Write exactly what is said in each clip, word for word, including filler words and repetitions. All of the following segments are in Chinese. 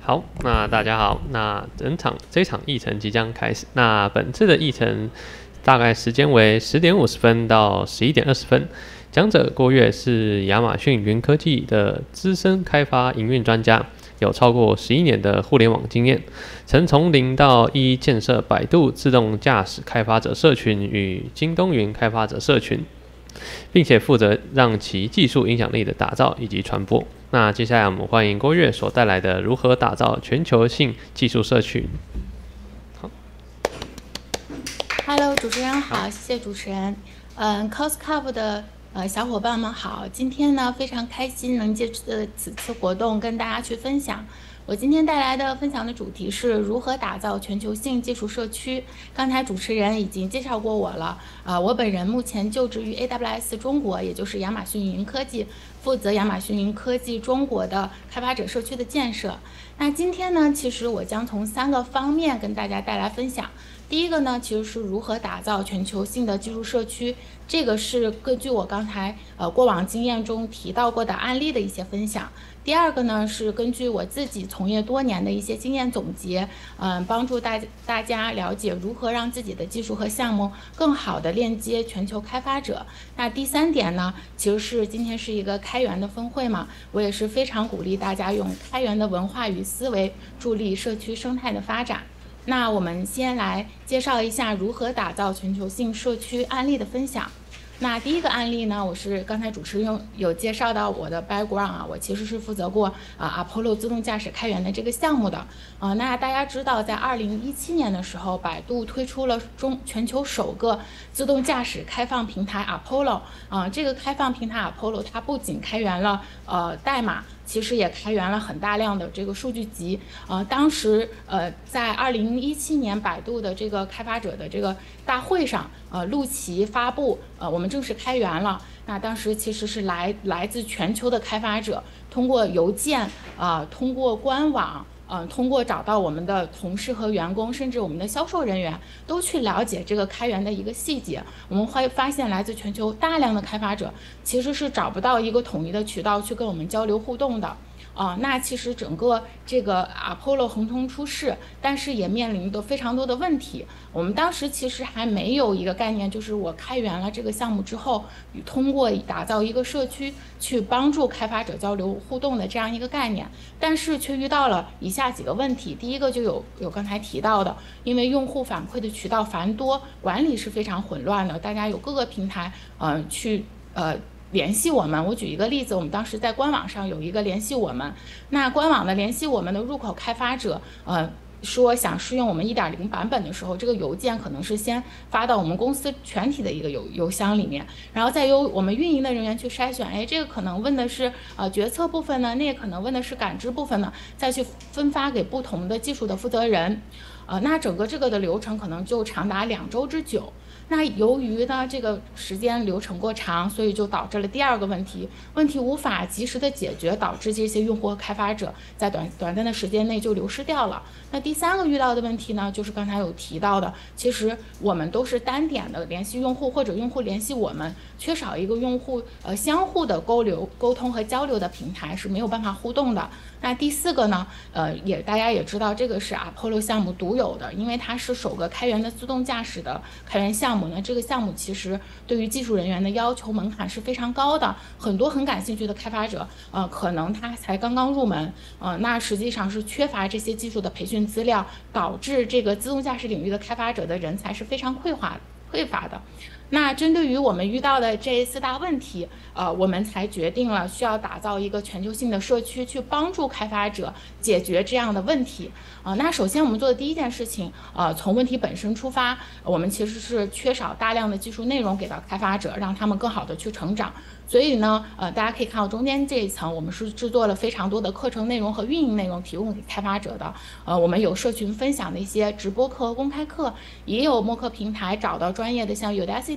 好，那大家好，那整场这场议程即将开始。那本次的议程大概时间为十点五十分到十一点二十分。讲者郭跃是亚马逊云科技的资深开发营运专家，有超过十一年的互联网经验，曾从零到一建设百度自动驾驶开发者社群与京东云开发者社群，并且负责让其技术影响力的打造以及传播。那接下来我们欢迎郭跃所带来的如何打造全球性技术社群。好 ，Hello， 主持人好，谢谢主持人。嗯 ，CosCup 的呃小伙伴们好，今天呢非常开心能借此此次活动跟大家去分享。我今天带来的分享的主题是如何打造全球性技术社区。刚才主持人已经介绍过我了，啊、呃，我本人目前就职于 A W S 中国，也就是亚马逊云科技，负责亚马逊云科技中国的开发者社区的建设。那今天呢，其实我将从三个方面跟大家带来分享。第一个呢，其实是如何打造全球性的技术社区，这个是根据我刚才呃过往经验中提到过的案例的一些分享。第二个呢，是根据我自己从业多年的一些经验总结，嗯、呃，帮助大大家了解如何让自己的技术和项目更好的链接全球开发者。那第三点呢，其实是今天是一个开源的峰会嘛，我也是非常鼓励大家用开源的文化与思维助力社区生态的发展。那我们先来介绍一下如何打造全球性社区案例的分享。那第一个案例呢，我是刚才主持人有介绍到我的 background 啊，我其实是负责过啊 Apollo 自动驾驶开源的这个项目的啊。那大家知道，在二零一七年的时候，百度推出了中全球首个自动驾驶开放平台 Apollo 啊。这个开放平台 Apollo 它不仅开源了呃代码，其实也开源了很大量的这个数据集。呃，当时呃在二零一七年百度的这个开发者的这个大会上，呃，陆琪发布，呃，我们正式开源了。那当时其实是来来自全球的开发者，通过邮件，啊、呃，通过官网，嗯、呃，通过找到我们的同事和员工，甚至我们的销售人员，都去了解这个开源的一个细节。我们会发现，来自全球大量的开发者其实是找不到一个统一的渠道去跟我们交流互动的。啊、呃，那其实整个这个 Apollo 横空出世，但是也面临着非常多的问题。我们当时其实还没有一个概念，就是我开源了这个项目之后，通过打造一个社区去帮助开发者交流互动的这样一个概念，但是却遇到了以下几个问题。第一个就有有刚才提到的，因为用户反馈的渠道繁多，管理是非常混乱的，大家有各个平台，呃，去呃。联系我们，我举一个例子，我们当时在官网上有一个联系我们，那官网的联系我们的入口开发者，呃，说想试用我们 一点零 版本的时候，这个邮件可能是先发到我们公司全体的一个邮邮箱里面，然后再由我们运营的人员去筛选，哎，这个可能问的是呃决策部分呢，那个可能问的是感知部分呢，再去分发给不同的技术的负责人，呃，那整个这个的流程可能就长达两周之久。那由于呢这个时间流程过长，所以就导致了第二个问题，问题无法及时的解决，导致这些用户和开发者在短短暂的时间内就流失掉了。那第三个遇到的问题呢，就是刚才有提到的，其实我们都是单点的联系用户，或者用户联系我们，缺少一个用户呃相互的沟流沟通和交流的平台是没有办法互动的。那第四个呢，呃，也大家也知道，这个是 Apollo 项目独有的，因为它是首个开源的自动驾驶的开源项目呢。这个项目其实对于技术人员的要求门槛是非常高的，很多很感兴趣的开发者，呃，可能他才刚刚入门，呃，那实际上是缺乏这些技术的培训资料，导致这个自动驾驶领域的开发者的人才是非常匮乏匮乏的。那针对于我们遇到的这四大问题，呃，我们才决定了需要打造一个全球性的社区，去帮助开发者解决这样的问题。啊、呃，那首先我们做的第一件事情，呃，从问题本身出发，我们其实是缺少大量的技术内容给到开发者，让他们更好的去成长。所以呢，呃，大家可以看到中间这一层，我们是制作了非常多的课程内容和运营内容提供给开发者的。呃，我们有社群分享的一些直播课、公开课，也有默课平台找到专业的像 Udacity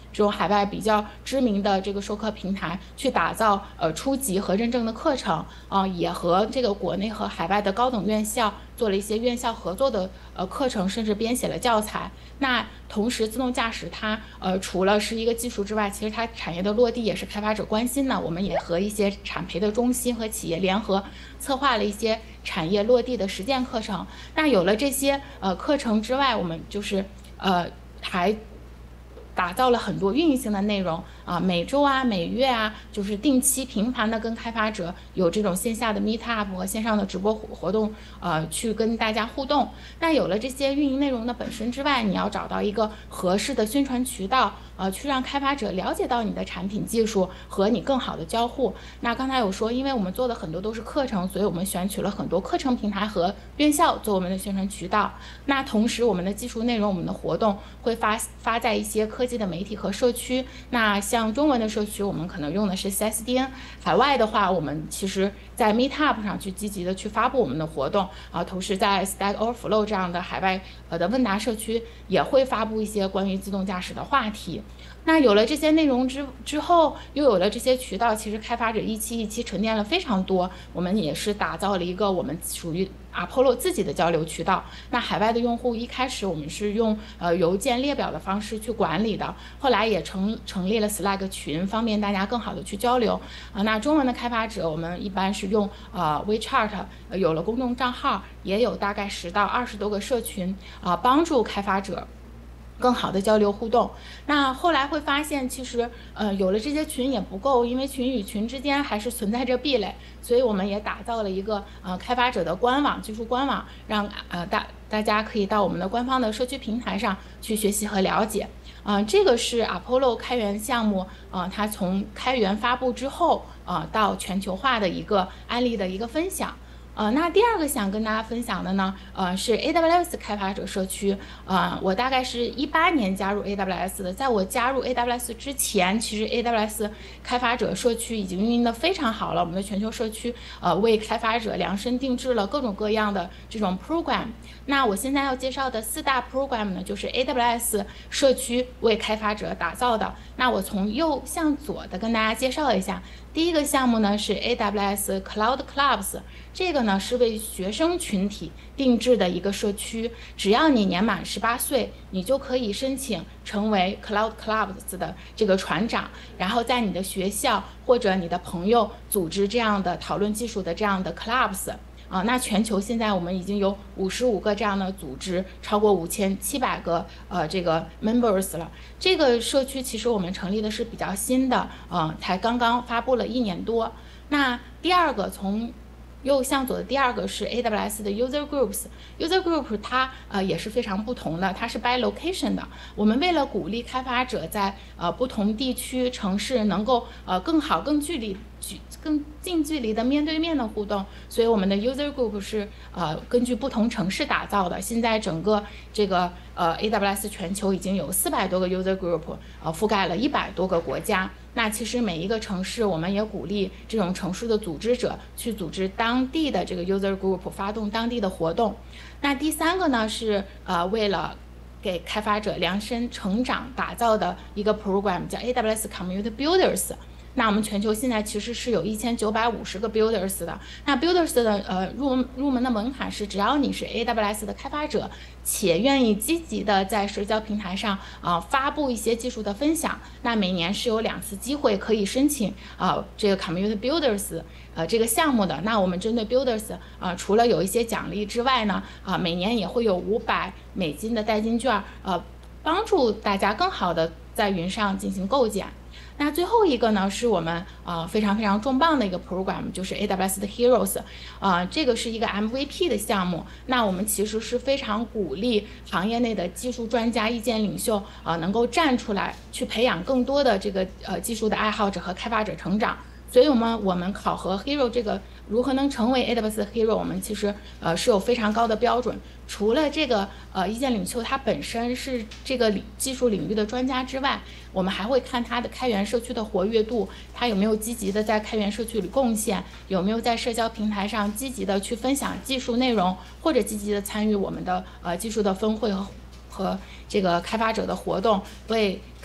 这种海外比较知名的这个授课平台去打造呃初级和认证的课程啊、呃，也和这个国内和海外的高等院校做了一些院校合作的呃课程，甚至编写了教材。那同时，自动驾驶它呃除了是一个技术之外，其实它产业的落地也是开发者关心的。我们也和一些产培的中心和企业联合策划了一些产业落地的实践课程。那有了这些呃课程之外，我们就是呃还打造了很多运营性的内容啊，每周啊、每月啊，就是定期频繁的跟开发者有这种线下的 meet up 和线上的直播活动，呃，去跟大家互动。那有了这些运营内容的本身之外，你要找到一个合适的宣传渠道，呃，去让开发者了解到你的产品技术和你更好的交互。那刚才有说，因为我们做的很多都是课程，所以我们选取了很多课程平台和院校做我们的宣传渠道。那同时，我们的技术内容、我们的活动会发发在一些科技的媒体和社区。那像中文的社区，我们可能用的是 C S D N； 海外的话，我们其实在 Meetup 上去积极的去发布我们的活动啊，同时在 Stack Overflow 这样的海外呃的问答社区也会发布一些关于自动驾驶的话题。那有了这些内容之之后，又有了这些渠道，其实开发者一期一期沉淀了非常多。我们也是打造了一个我们属于 Apollo 自己的交流渠道。那海外的用户一开始我们是用呃邮件列表的方式去管理的，后来也成成立了 Slack 群，方便大家更好的去交流啊。那中文的开发者，我们一般是用呃 WeChat， 呃有了公众账号，也有大概十到二十多个社群啊、呃，帮助开发者更好的交流互动。那后来会发现，其实呃有了这些群也不够，因为群与群之间还是存在着壁垒，所以我们也打造了一个呃开发者的官网，技术官网，让呃大大家可以到我们的官方的社区平台上去学习和了解。呃，这个是 Apollo 开源项目，呃，它从开源发布之后，呃，到全球化的一个案例的一个分享。呃，那第二个想跟大家分享的呢，呃，是 A W S 开发者社区。呃，我大概是一八年加入 A W S 的，在我加入 A W S 之前，其实 A W S 开发者社区已经运营的非常好了。我们的全球社区，呃，为开发者量身定制了各种各样的这种 program。那我现在要介绍的四大 program 呢，就是 A W S 社区为开发者打造的。那我从右向左的跟大家介绍一下。第一个项目呢是 A W S Cloud Clubs， 这个呢是为学生群体定制的一个社区，只要你年满十八岁，你就可以申请成为 Cloud Clubs 的这个船长，然后在你的学校或者你的朋友组织这样的讨论技术的这样的 clubs。啊，那全球现在我们已经有五十五个这样的组织，超过五千七百个呃这个 members 了。这个社区其实我们成立的是比较新的，呃，才刚刚发布了一年多。那第二个从右向左的第二个是 A W S 的 User Groups。User Group 它呃也是非常不同的，它是 by location 的。我们为了鼓励开发者在呃不同地区城市能够呃更好、更距离、更近距离的面对面的互动，所以我们的 User Group 是呃根据不同城市打造的。现在整个这个呃 A W S 全球已经有四百多个 User Group， 呃覆盖了一百多个国家。那其实每一个城市，我们也鼓励这种城市的组织者去组织当地的这个 user group， 发动当地的活动。那第三个呢是呃为了给开发者量身成长打造的一个 program， 叫 A W S Community Builders。那我们全球现在其实是有一千九百五十个 builders 的。那 builders 的呃入入门的门槛是，只要你是 A W S 的开发者，且愿意积极的在社交平台上啊、呃、发布一些技术的分享，那每年是有两次机会可以申请啊、呃、这个 community builders 呃这个项目的。那我们针对 builders 啊、呃、除了有一些奖励之外呢，啊、呃、每年也会有五百美金的代金券，呃帮助大家更好的在云上进行构建。那最后一个呢，是我们呃非常非常重磅的一个 program， 就是 A W S 的 Heroes， 啊、呃，这个是一个 M V P 的项目。那我们其实是非常鼓励行业内的技术专家、意见领袖啊、呃，能够站出来，去培养更多的这个呃技术的爱好者和开发者成长。所以我们我们考核 Hero 这个如何能成为 A W S 的 Hero， 我们其实呃是有非常高的标准。除了这个呃意见领袖他本身是这个技术领域的专家之外，我们还会看他的开源社区的活跃度，他有没有积极的在开源社区里贡献，有没有在社交平台上积极的去分享技术内容，或者积极的参与我们的呃技术的分会和和这个开发者的活动，为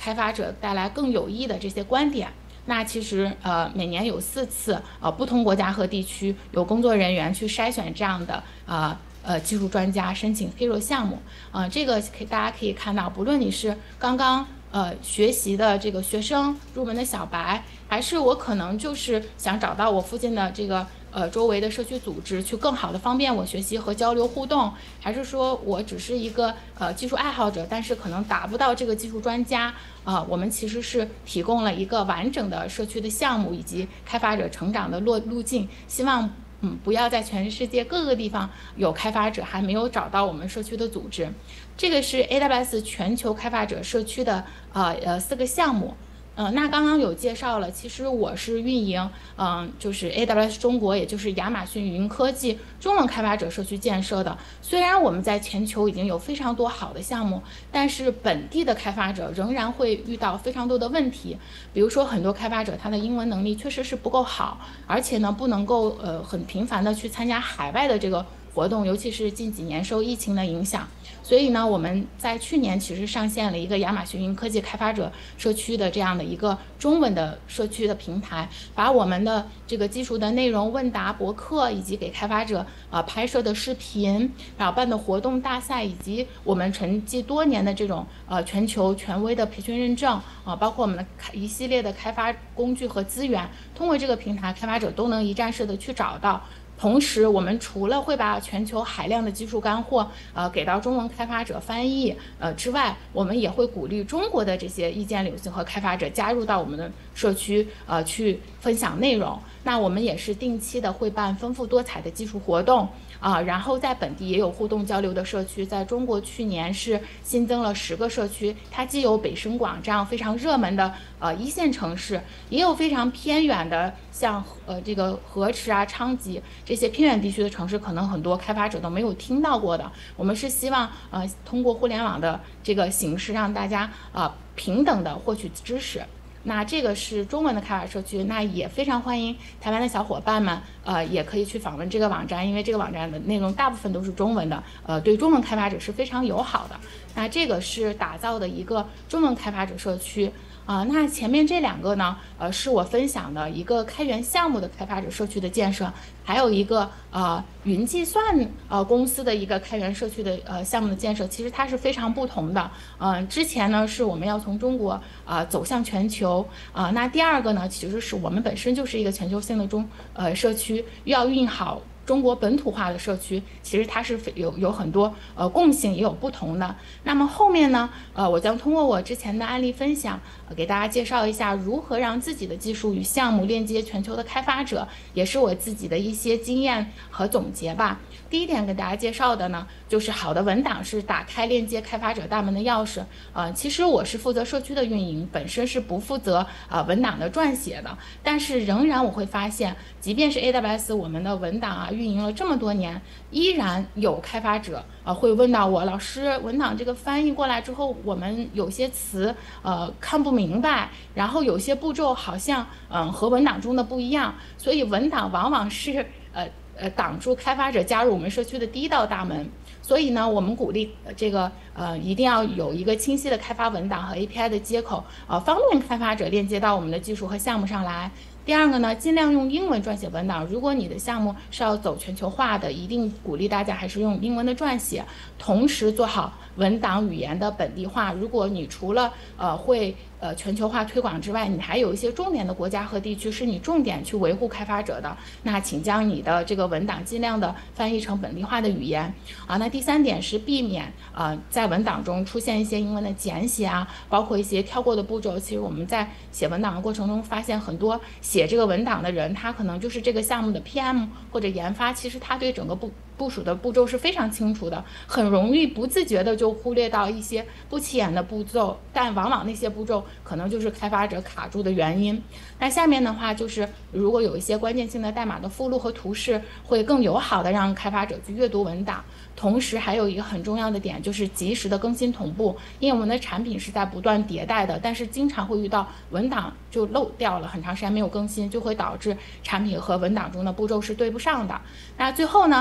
开发者带来更有益的这些观点。那其实呃每年有四次呃不同国家和地区有工作人员去筛选这样的啊。呃呃，技术专家申请 Hero 项目，啊、呃，这个可以大家可以看到，不论你是刚刚呃学习的这个学生、入门的小白，还是我可能就是想找到我附近的这个呃周围的社区组织，去更好的方便我学习和交流互动，还是说我只是一个呃技术爱好者，但是可能达不到这个技术专家啊、呃，我们其实是提供了一个完整的社区的项目以及开发者成长的路路径，希望。嗯，不要在全世界各个地方有开发者还没有找到我们社区的组织。这个是 A W S 全球开发者社区的呃呃四个项目。嗯、呃，那刚刚有介绍了，其实我是运营，嗯、呃，就是 A W S 中国，也就是亚马逊云科技中文开发者社区建设的。虽然我们在全球已经有非常多好的项目，但是本地的开发者仍然会遇到非常多的问题。比如说，很多开发者他的英文能力确实是不够好，而且呢，不能够呃很频繁的去参加海外的这个活动，尤其是近几年受疫情的影响。所以呢，我们在去年其实上线了一个亚马逊云科技开发者社区的这样的一个中文的社区的平台，把我们的这个基础的内容、问答、博客，以及给开发者啊、呃、拍摄的视频，然后办的活动大赛，以及我们沉寂多年的这种呃全球权威的培训认证啊、呃，包括我们的一系列的开发工具和资源，通过这个平台，开发者都能一站式的去找到。同时，我们除了会把全球海量的技术干货，呃，给到中文开发者翻译，呃之外，我们也会鼓励中国的这些意见领袖和开发者加入到我们的社区，呃，去分享内容。那我们也是定期的会办丰富多彩的技术活动啊、呃，然后在本地也有互动交流的社区。在中国去年是新增了十个社区，它既有北深广这样非常热门的呃一线城市，也有非常偏远的像呃这个河池啊、昌吉这些偏远地区的城市，可能很多开发者都没有听到过的。我们是希望呃通过互联网的这个形式，让大家啊、呃、平等的获取知识。那这个是中文的开发社区，那也非常欢迎台湾的小伙伴们，呃，也可以去访问这个网站，因为这个网站的内容大部分都是中文的，呃，对中文开发者是非常友好的。那这个是打造的一个中文开发者社区。啊、呃，那前面这两个呢，呃，是我分享的一个开源项目的开发者社区的建设，还有一个呃云计算呃公司的一个开源社区的呃项目的建设，其实它是非常不同的。嗯、呃，之前呢是我们要从中国啊、呃、走向全球啊、呃，那第二个呢，其实是我们本身就是一个全球性的中呃社区，要运好中国本土化的社区，其实它是有有很多呃共性，也有不同的。那么后面呢，呃，我将通过我之前的案例分享，呃、给大家介绍一下如何让自己的技术与项目链接全球的开发者，也是我自己的一些经验和总结吧。第一点给大家介绍的呢，就是好的文档是打开链接开发者大门的钥匙。呃，其实我是负责社区的运营，本身是不负责啊、呃、文档的撰写的，但是仍然我会发现，即便是 A W S 我们的文档啊运营了这么多年，依然有开发者啊、呃、会问到我，老师，文档这个翻译过来之后，我们有些词呃看不明白，然后有些步骤好像嗯、呃、和文档中的不一样，所以文档往往是呃。呃，挡住开发者加入我们社区的第一道大门。所以呢，我们鼓励这个呃一定要有一个清晰的开发文档和 A P I 的接口，呃，方便开发者链接到我们的技术和项目上来。第二个呢，尽量用英文撰写文档。如果你的项目是要走全球化的，一定鼓励大家还是用英文的撰写，同时做好文档语言的本地化。如果你除了呃会呃全球化推广之外，你还有一些重点的国家和地区是你重点去维护开发者的，那请将你的这个文档尽量的翻译成本地化的语言啊。那第三点是避免呃在文档中出现一些英文的简写啊，包括一些跳过的步骤。其实我们在写文档的过程中发现，很多写这个文档的人，他可能就是这个项目的 P M 或者研发，其实他对整个部部署的步骤是非常清楚的，很容易不自觉的就忽略到一些不起眼的步骤，但往往那些步骤可能就是开发者卡住的原因。那下面的话就是，如果有一些关键性的代码的附录和图示，会更友好的让开发者去阅读文档。同时还有一个很重要的点，就是及时的更新同步，因为我们的产品是在不断迭代的，但是经常会遇到文档就漏掉了，很长时间没有更新，就会导致产品和文档中的步骤是对不上的。那最后呢，呃，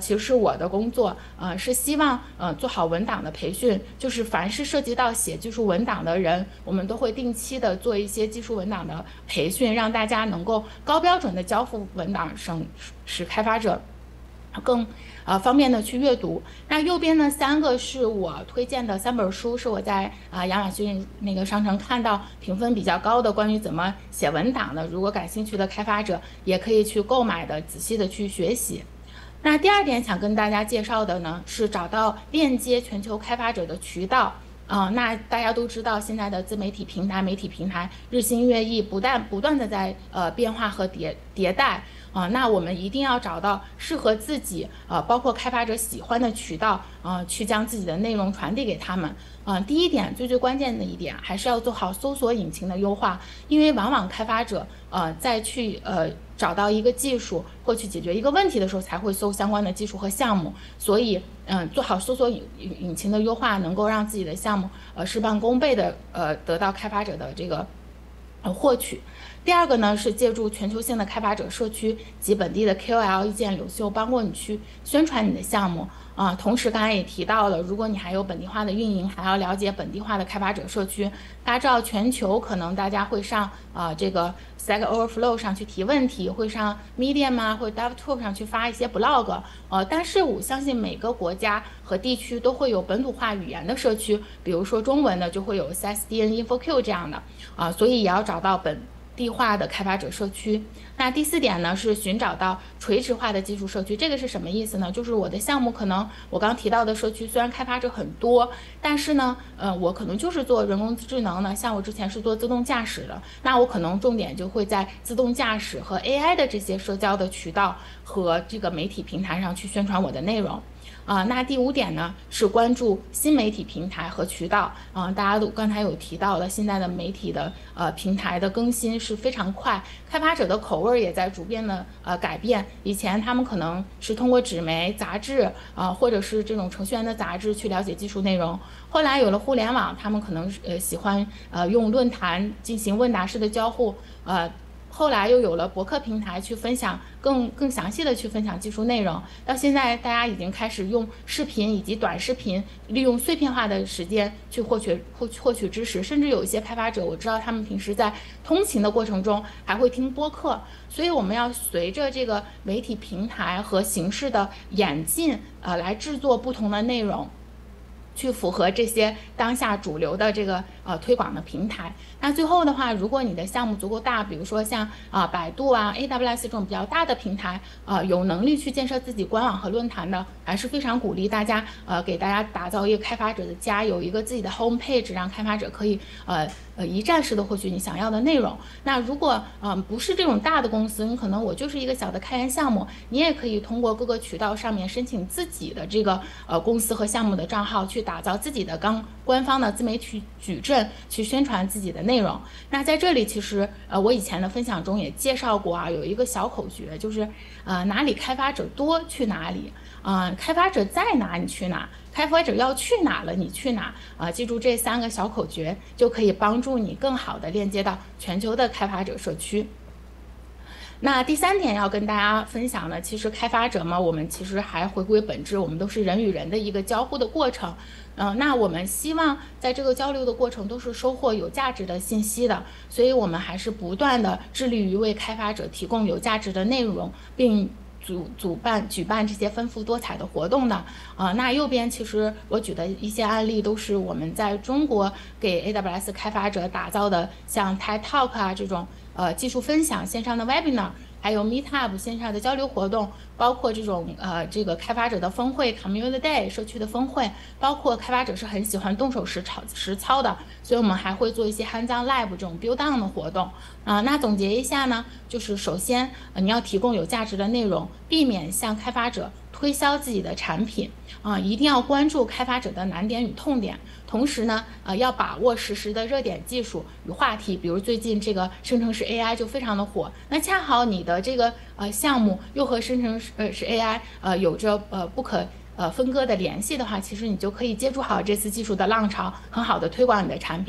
其实是我的工作，呃，是希望呃做好文档的培训，就是凡是涉及到写技术文档的人，我们都会定期的做一些技术文档的培训，让大家能够高标准的交付文档，省使开发者更呃方便的去阅读。那右边呢三个是我推荐的三本书，是我在啊、呃、亚马逊那个商城看到评分比较高的关于怎么写文档的，如果感兴趣的开发者也可以去购买的，仔细的去学习。那第二点想跟大家介绍的呢，是找到链接全球开发者的渠道。啊、呃，那大家都知道，现在的自媒体平台、媒体平台日新月异，不但不断的在呃变化和迭迭代啊、呃，那我们一定要找到适合自己呃，包括开发者喜欢的渠道啊、呃，去将自己的内容传递给他们。嗯、呃，第一点最最关键的一点，还是要做好搜索引擎的优化，因为往往开发者呃再去呃找到一个技术或去解决一个问题的时候，才会搜相关的技术和项目。所以，嗯、呃，做好搜索引引擎的优化，能够让自己的项目呃事半功倍的呃得到开发者的这个呃获取。第二个呢，是借助全球性的开发者社区及本地的 K O L 意见领袖，帮过你去宣传你的项目啊、呃。同时，刚才也提到了，如果你还有本地化的运营，还要了解本地化的开发者社区。大家知道，全球可能大家会上啊、呃、这个 Stack Overflow 上去提问题，会上 Medium 啊或者 DevTools 上去发一些 blog， 呃，但是我相信每个国家和地区都会有本土化语言的社区，比如说中文的就会有 C S D N、InfoQ 这样的啊、呃，所以也要找到本地化的开发者社区。那第四点呢，是寻找到垂直化的技术社区。这个是什么意思呢？就是我的项目可能我刚提到的社区虽然开发者很多，但是呢，呃，我可能就是做人工智能的，像我之前是做自动驾驶的，那我可能重点就会在自动驾驶和 A I 的这些社交的渠道和这个媒体平台上去宣传我的内容。啊、呃，那第五点呢是关注新媒体平台和渠道啊、呃，大家都刚才有提到了，现在的媒体的呃平台的更新是非常快，开发者的口味也在逐渐的呃改变。以前他们可能是通过纸媒、杂志啊、呃，或者是这种程序员的杂志去了解技术内容，后来有了互联网，他们可能呃喜欢呃用论坛进行问答式的交互，呃。后来又有了博客平台去分享更更详细的去分享技术内容，到现在大家已经开始用视频以及短视频，利用碎片化的时间去获取获获取知识，甚至有一些开发者，我知道他们平时在通勤的过程中还会听播客。所以我们要随着这个媒体平台和形式的演进，呃，来制作不同的内容，去符合这些当下主流的这个呃推广的平台。那最后的话，如果你的项目足够大，比如说像啊、呃、百度啊 A W S 这种比较大的平台，呃有能力去建设自己官网和论坛的，还是非常鼓励大家呃给大家打造一个开发者的家，有一个自己的 home page， 让开发者可以呃呃一站式的获取你想要的内容。那如果嗯、呃、不是这种大的公司，你可能我就是一个小的开源项目，你也可以通过各个渠道上面申请自己的这个呃公司和项目的账号，去打造自己的刚官方的自媒体矩阵，去宣传自己的内容。那在这里其实呃我以前的分享中也介绍过啊，有一个小口诀，就是呃哪里开发者多去哪里啊、呃，开发者在哪你去哪，开发者要去哪了你去哪啊、呃，记住这三个小口诀，就可以帮助你更好的链接到全球的开发者社区。那第三点要跟大家分享呢，其实开发者嘛，我们其实还回归本质，我们都是人与人的一个交互的过程。嗯、呃，那我们希望在这个交流的过程都是收获有价值的信息的，所以我们还是不断的致力于为开发者提供有价值的内容，并主主办举办这些丰富多彩的活动的啊、呃。那右边其实我举的一些案例都是我们在中国给 A W S 开发者打造的，像 TED Talk 啊这种呃技术分享线上的 Webinar， 还有 Meetup 线上的交流活动，包括这种呃这个开发者的峰会 Community Day 社区的峰会，包括开发者是很喜欢动手实操实操的，所以我们还会做一些 Hands-on Lab 这种 Build On 的活动啊、呃。那总结一下呢，就是首先、呃、你要提供有价值的内容，避免向开发者推销自己的产品啊、呃，一定要关注开发者的难点与痛点，同时呢，呃，要把握实时的热点技术与话题，比如最近这个生成式 A I 就非常的火，那恰好你的这个呃项目又和生成式呃是 A I 呃有着呃不可呃分割的联系的话，其实你就可以接触好这次技术的浪潮，很好的推广你的产品。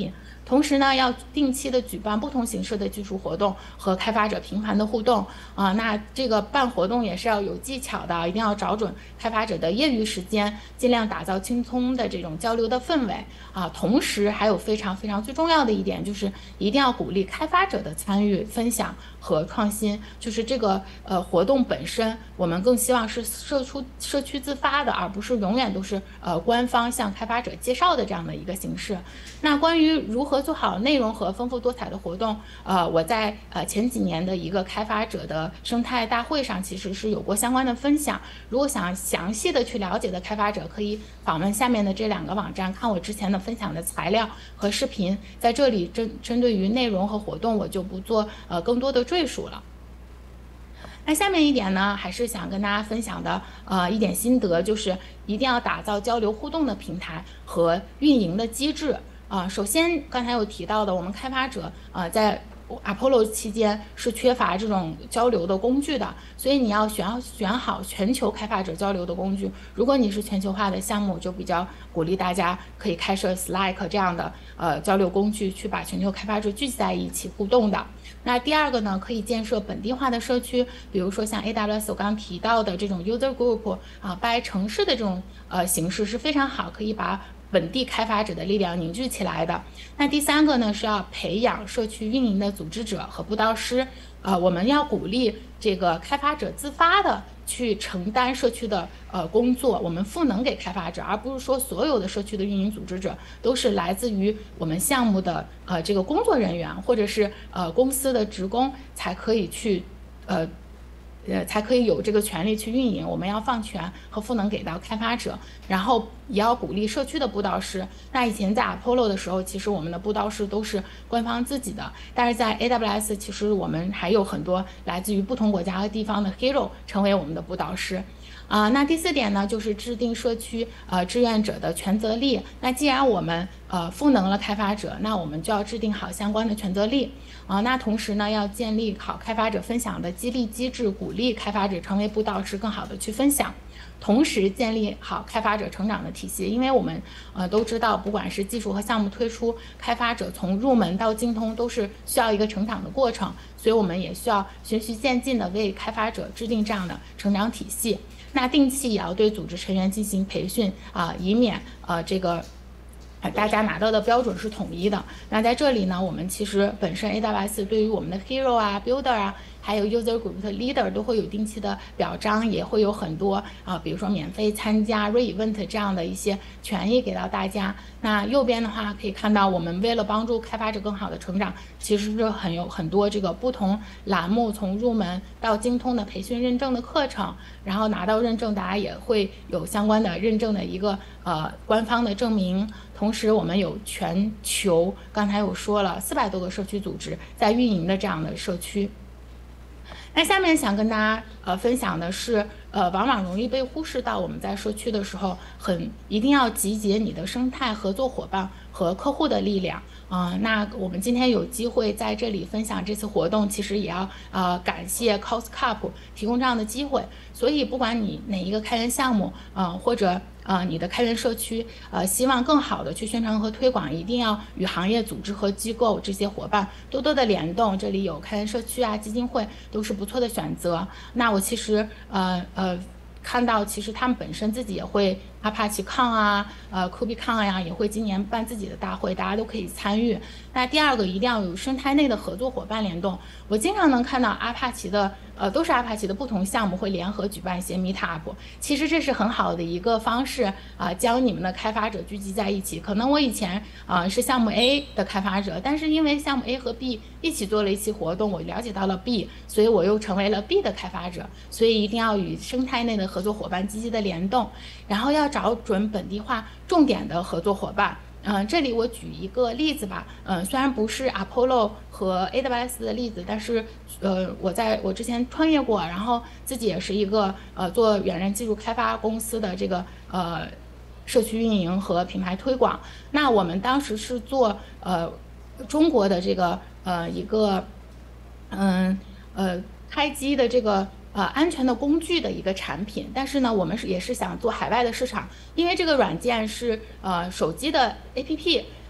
同时呢，要定期的举办不同形式的技术活动和开发者频繁的互动啊、呃。那这个办活动也是要有技巧的，一定要找准开发者的业余时间，尽量打造轻松的这种交流的氛围啊、呃。同时还有非常非常最重要的一点，就是一定要鼓励开发者的参与、分享和创新。就是这个呃活动本身，我们更希望是社出社区自发的，而不是永远都是呃官方向开发者介绍的这样的一个形式。那关于如何做好内容和丰富多彩的活动，呃，我在呃前几年的一个开发者的生态大会上，其实是有过相关的分享。如果想详细的去了解的开发者，可以访问下面的这两个网站，看我之前的分享的材料和视频。在这里针针对于内容和活动，我就不做呃更多的赘述了。那下面一点呢，还是想跟大家分享的，呃，一点心得，就是一定要打造交流互动的平台和运营的机制。啊、呃，首先刚才有提到的，我们开发者呃在 Apollo 期间是缺乏这种交流的工具的，所以你要选选好全球开发者交流的工具。如果你是全球化的项目，就比较鼓励大家可以开设 Slack 这样的呃交流工具，去把全球开发者聚集在一起互动的。那第二个呢，可以建设本地化的社区，比如说像 A W S 我刚刚提到的这种 user group 啊，by 城市的这种呃形式是非常好，可以把本地开发者的力量凝聚起来的。那第三个呢，是要培养社区运营的组织者和布道师，呃，我们要鼓励这个开发者自发的去承担社区的呃工作，我们赋能给开发者，而不是说所有的社区的运营组织者都是来自于我们项目的呃这个工作人员或者是呃公司的职工才可以去呃。呃，才可以有这个权利去运营。我们要放权和赋能给到开发者，然后也要鼓励社区的布道师。那以前在 Apollo 的时候，其实我们的布道师都是官方自己的，但是在 A W S， 其实我们还有很多来自于不同国家和地方的 hero 成为我们的布道师。啊、呃，那第四点呢，就是制定社区呃志愿者的权责力。那既然我们呃赋能了开发者，那我们就要制定好相关的权责力啊、呃。那同时呢，要建立好开发者分享的激励机制，鼓励开发者成为布道师，更好的去分享。同时建立好开发者成长的体系，因为我们呃都知道，不管是技术和项目推出，开发者从入门到精通都是需要一个成长的过程，所以我们也需要循序渐进的为开发者制定这样的成长体系。那定期也要对组织成员进行培训啊、呃，以免呃这个。大家拿到的标准是统一的。那在这里呢，我们其实本身 A W S 对于我们的 Hero 啊、Builder 啊，还有 User Group 的 Leader 都会有定期的表彰，也会有很多啊，比如说免费参加 Re-event 这样的一些权益给到大家。那右边的话可以看到，我们为了帮助开发者更好的成长，其实是很有很多这个不同栏目，从入门到精通的培训认证的课程，然后拿到认证，大家也会有相关的认证的一个呃官方的证明。同时我们有全球刚才有说了四百多个社区组织在运营的这样的社区。那下面想跟大家呃分享的是，呃，往往容易被忽视到，我们在社区的时候，很一定要集结你的生态合作伙伴和客户的力量啊、呃。那我们今天有机会在这里分享这次活动，其实也要呃感谢 COSCUP 提供这样的机会。所以不管你哪一个开源项目啊、呃，或者呃，你的开源社区，呃，希望更好的去宣传和推广，一定要与行业组织和机构这些伙伴多多的联动。这里有开源社区啊、基金会，都是不错的选择。那我其实呃呃看到，其实他们本身自己也会阿帕奇抗啊、呃 KubeCon 呀，也会今年办自己的大会，大家都可以参与。那第二个，一定要有生态内的合作伙伴联动。我经常能看到阿帕奇的。呃，都是阿帕奇的不同项目会联合举办一些 meetup， 其实这是很好的一个方式啊、呃，将你们的开发者聚集在一起。可能我以前啊、呃、是项目 A 的开发者，但是因为项目 A 和 B 一起做了一期活动，我了解到了 B， 所以我又成为了 B 的开发者。所以一定要与生态内的合作伙伴积极的联动，然后要找准本地化重点的合作伙伴。嗯、呃，这里我举一个例子吧。嗯、呃，虽然不是 Apollo 和 A W S 的例子，但是呃，我在我之前创业过，然后自己也是一个呃做远程技术开发公司的这个呃社区运营和品牌推广。那我们当时是做呃中国的这个呃一个嗯 呃, 呃开机的这个。呃，安全的工具的一个产品，但是呢，我们是也是想做海外的市场，因为这个软件是呃手机的 A P P，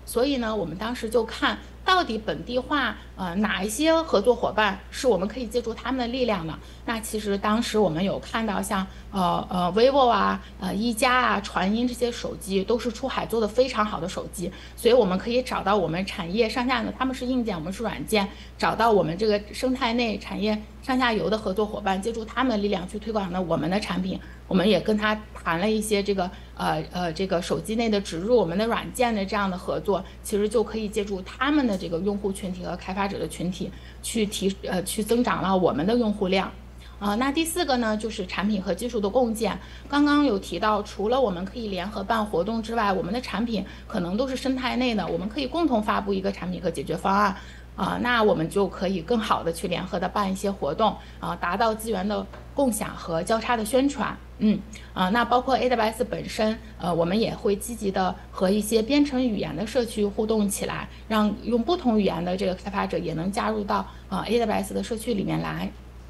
所以呢，我们当时就看到底本地化呃哪一些合作伙伴是我们可以借助他们的力量的。那其实当时我们有看到像呃呃 vivo 啊、呃一加啊、传音这些手机都是出海做的非常好的手机，所以我们可以找到我们产业上下的，他们是硬件，我们是软件，找到我们这个生态内产业上下游的合作伙伴，借助他们的力量去推广的我们的产品。我们也跟他谈了一些这个呃呃这个手机内的植入我们的软件的这样的合作，其实就可以借助他们的这个用户群体和开发者的群体去提呃去增长了我们的用户量。呃，那第四个呢，就是产品和技术的共建。刚刚有提到，除了我们可以联合办活动之外，我们的产品可能都是生态内的，我们可以共同发布一个产品和解决方案。啊、呃，那我们就可以更好的去联合的办一些活动，啊、呃，达到资源的共享和交叉的宣传。嗯，啊、呃，那包括 A W S 本身，呃，我们也会积极的和一些编程语言的社区互动起来，让用不同语言的这个开发者也能加入到啊、呃、A W S 的社区里面来。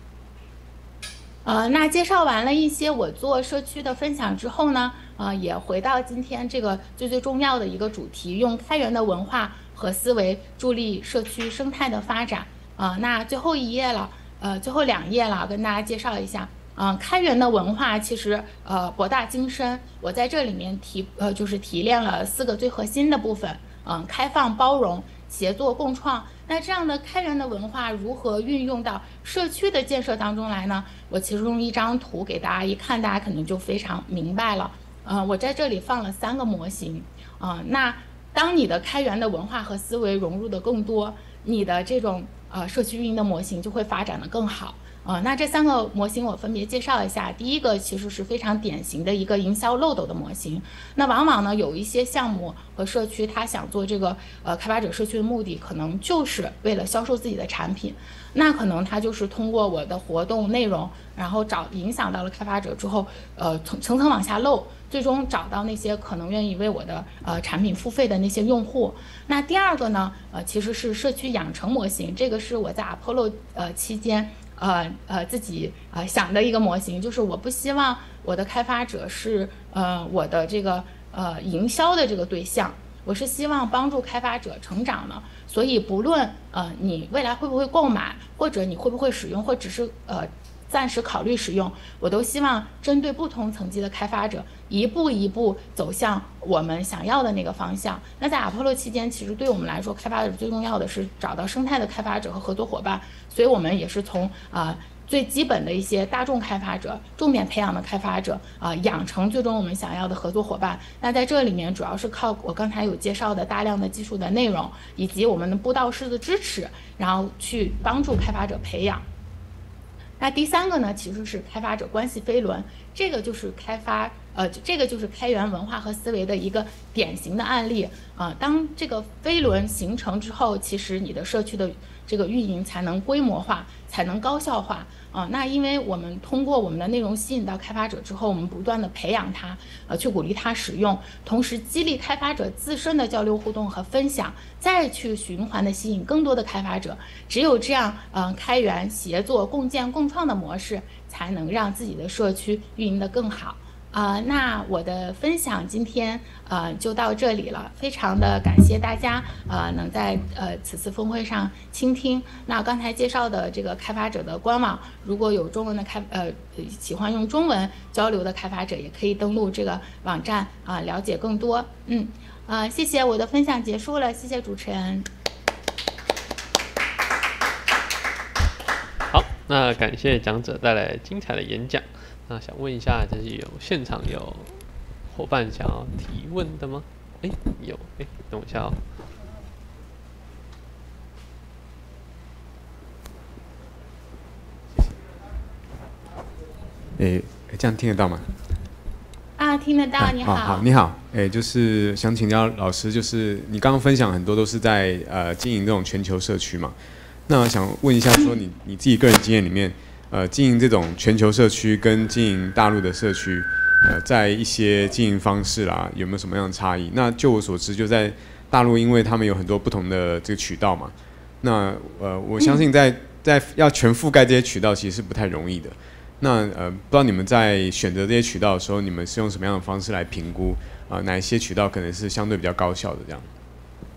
呃，那介绍完了一些我做社区的分享之后呢，呃，也回到今天这个最最重要的一个主题，用开源的文化和思维助力社区生态的发展。啊、呃，那最后一页了，呃，最后两页了，跟大家介绍一下。嗯、呃，开源的文化其实呃博大精深，我在这里面提呃就是提炼了四个最核心的部分。嗯、呃，开放、包容、协作、共创。那这样的开源的文化如何运用到社区的建设当中来呢？我其实用一张图给大家一看，大家可能就非常明白了。呃，我在这里放了三个模型。啊、呃，那当你的开源的文化和思维融入的更多，你的这种呃社区运营的模型就会发展的更好。呃，那这三个模型我分别介绍一下。第一个其实是非常典型的一个营销漏斗的模型。那往往呢有一些项目和社区，他想做这个呃开发者社区的目的，可能就是为了销售自己的产品。那可能他就是通过我的活动内容，然后找影响到了开发者之后，呃层层层往下漏，最终找到那些可能愿意为我的呃产品付费的那些用户。那第二个呢，呃其实是社区养成模型，这个是我在 Apollo 呃期间。呃呃，自己呃想的一个模型，就是我不希望我的开发者是呃我的这个呃营销的这个对象，我是希望帮助开发者成长的。所以不论呃你未来会不会购买，或者你会不会使用，或只是呃暂时考虑使用，我都希望针对不同层级的开发者，一步一步走向我们想要的那个方向。那在 Apollo 期间，其实对我们来说，开发者最重要的是找到生态的开发者和合作伙伴，所以我们也是从啊、呃、最基本的一些大众开发者，重点培养的开发者啊、呃，养成最终我们想要的合作伙伴。那在这里面，主要是靠我刚才有介绍的大量的技术的内容，以及我们的布道师的支持，然后去帮助开发者培养。那第三个呢，其实是开发者关系飞轮，这个就是开发，呃，这个就是开源文化和思维的一个典型的案例啊、呃。当这个飞轮形成之后，其实你的社区的这个运营才能规模化，才能高效化啊、呃。那因为我们通过我们的内容吸引到开发者之后，我们不断的培养他，呃，去鼓励他使用，同时激励开发者自身的交流互动和分享，再去循环的吸引更多的开发者。只有这样，嗯、呃，开源、协作、共建、共创的模式，才能让自己的社区运营得更好。啊、呃，那我的分享今天呃就到这里了，非常的感谢大家呃能在呃此次峰会上倾听。那刚才介绍的这个开发者的官网，如果有中文的开呃喜欢用中文交流的开发者，也可以登录这个网站啊、呃、了解更多。嗯，呃谢谢，我的分享结束了，谢谢主持人。 好，那感谢讲者带来精彩的演讲。那想问一下，就是有现场有伙伴想要提问的吗？哎，有，哎，等我一下哦。 哎，这样听得到吗？ 啊，听得到，啊、你好。 哦、好，你好。哎，就是想请教老师，就是你刚刚分享很多都是在呃经营这种全球社区嘛？那我想问一下，说你你自己个人经验里面。呃，经营这种全球社区跟经营大陆的社区，呃，在一些经营方式啦，有没有什么样的差异？那就我所知，就在大陆，因为他们有很多不同的这个渠道嘛，那呃，我相信在在要全覆盖这些渠道，其实是不太容易的。那呃，不知道你们在选择这些渠道的时候，你们是用什么样的方式来评估啊、呃？哪一些渠道可能是相对比较高效的这样？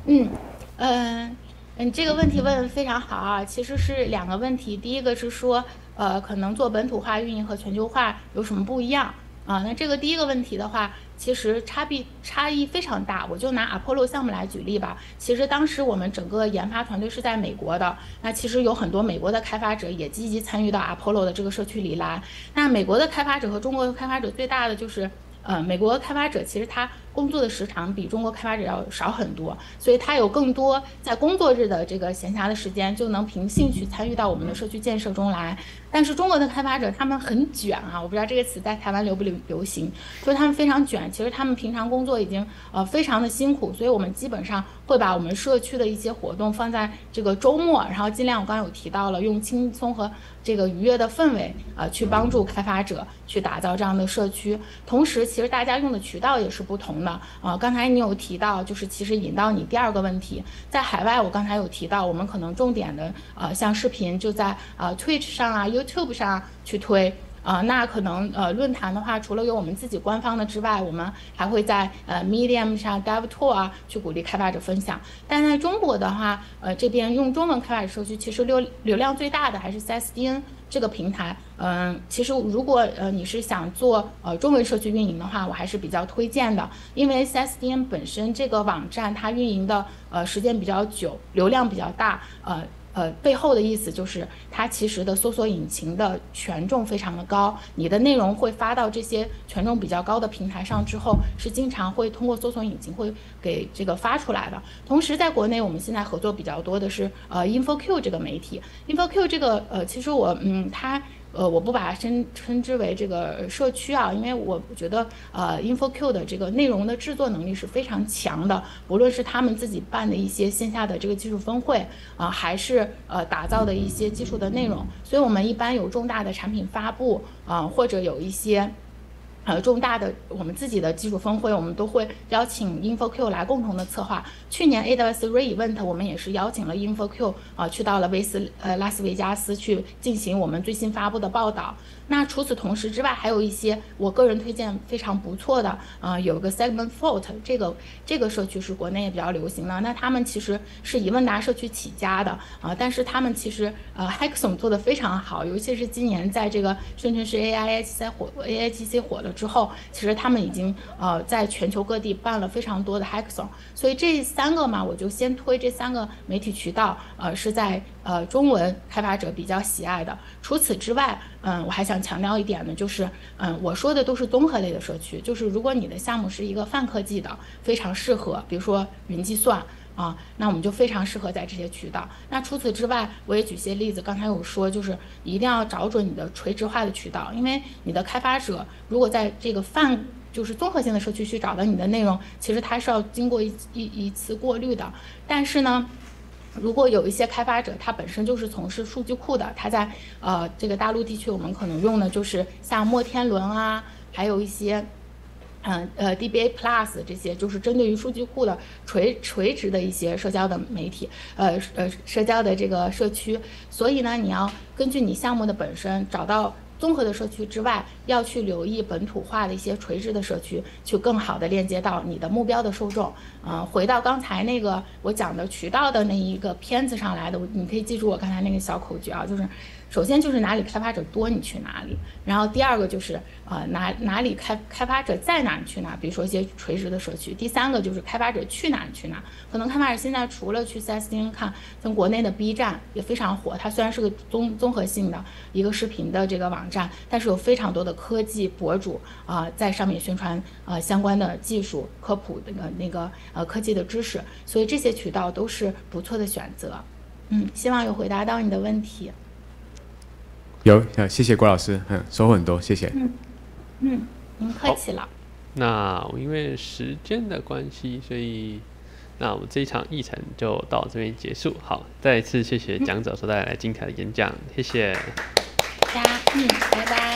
嗯嗯嗯，这个问题问得非常好啊，其实是两个问题。第一个是说，呃，可能做本土化运营和全球化有什么不一样啊？那这个第一个问题的话，其实差别差异非常大。我就拿 Apollo 项目来举例吧。其实当时我们整个研发团队是在美国的，那其实有很多美国的开发者也积极参与到 Apollo 的这个社区里来。那美国的开发者和中国的开发者最大的就是，呃，美国开发者其实他工作的时长比中国开发者要少很多，所以他有更多在工作日的这个闲暇的时间，就能凭兴趣参与到我们的社区建设中来。但是中国的开发者他们很卷啊，我不知道这个词在台湾流不流流行，就是他们非常卷。其实他们平常工作已经呃非常的辛苦，所以我们基本上会把我们社区的一些活动放在这个周末，然后尽量我刚刚有提到了用轻松和这个愉悦的氛围啊、呃、去帮助开发者去打造这样的社区。同时，其实大家用的渠道也是不同的啊、呃。刚才你有提到，就是其实引到你第二个问题，在海外我刚才有提到，我们可能重点的呃像视频就在呃 Twitch 上啊 YouTube 上去推。啊、呃，那可能呃论坛的话，除了有我们自己官方的之外，我们还会在呃 Medium 上 DevTour 啊去鼓励开发者分享。但在中国的话，呃这边用中文开发者社区，其实流流量最大的还是 C S D N 这个平台。嗯、呃，其实如果呃你是想做呃中文社区运营的话，我还是比较推荐的，因为 C S D N 本身这个网站它运营的呃时间比较久，流量比较大，呃。呃，背后的意思就是它其实的搜索引擎的权重非常的高，你的内容会发到这些权重比较高的平台上之后，是经常会通过搜索引擎会给这个发出来的。同时，在国内我们现在合作比较多的是呃 InfoQ 这个媒体 ，InfoQ 这个呃，其实我嗯它。呃，我不把它称称之为这个社区啊，因为我觉得呃 InfoQ 的这个内容的制作能力是非常强的，不论是他们自己办的一些线下的这个技术峰会啊、呃，还是呃打造的一些技术的内容，所以我们一般有重大的产品发布啊、呃，或者有一些。呃，重大的我们自己的技术峰会，我们都会邀请 InfoQ 来共同的策划。去年 A W S Re-Event 我们也是邀请了 InfoQ 啊、呃，去到了维斯呃拉斯维加斯去进行我们最新发布的报道。那除此同时之外，还有一些我个人推荐非常不错的，呃，有个 Segment Fault 这个这个社区是国内也比较流行的。那他们其实是以问答社区起家的啊、呃，但是他们其实呃 Hackathon 做得非常好，尤其是今年在这个深圳市 A I G C 火 A I G C 火了之后，其实他们已经呃在全球各地办了非常多的 Hackathon。所以这三个嘛，我就先推这三个媒体渠道，呃，是在呃中文开发者比较喜爱的。除此之外，嗯，我还想强调一点呢，就是嗯，我说的都是综合类的社区，就是如果你的项目是一个泛科技的，非常适合，比如说云计算啊，那我们就非常适合在这些渠道。那除此之外，我也举些例子，刚才有说，就是一定要找准你的垂直化的渠道，因为你的开发者如果在这个泛就是综合性的社区去找到你的内容，其实它是要经过一一一次过滤的。但是呢，如果有一些开发者，他本身就是从事数据库的，他在呃这个大陆地区，我们可能用的就是像摩天轮啊，还有一些，嗯呃 D B A Plus 这些，就是针对于数据库的垂垂直的一些社交的媒体，呃呃社交的这个社区。所以呢，你要根据你项目的本身找到综合的社区之外，要去留意本土化的一些垂直的社区，去更好的链接到你的目标的受众。嗯、呃，回到刚才那个我讲的渠道的那一个片子上来的，你可以记住我刚才那个小口诀啊，就是首先就是哪里开发者多你去哪里，然后第二个就是呃哪哪里开开发者在哪你去哪，比如说一些垂直的社区。第三个就是开发者去哪你去哪，可能开发者现在除了去 C S D N 看，像国内的 B 站也非常火，它虽然是个综综合性的一个视频的这个网站，但是有非常多的科技博主啊、呃、在上面宣传呃相关的技术科普那个那个呃科技的知识，所以这些渠道都是不错的选择。嗯，希望有回答到你的问题。 有，谢谢郭老师，嗯，收获很多，谢谢。 嗯嗯，您客气了。 那因为时间的关系，所以那我们这一场议程就到这边结束。好，再一次谢谢讲者所带来精彩的演讲，谢谢。 大家，嗯，拜拜。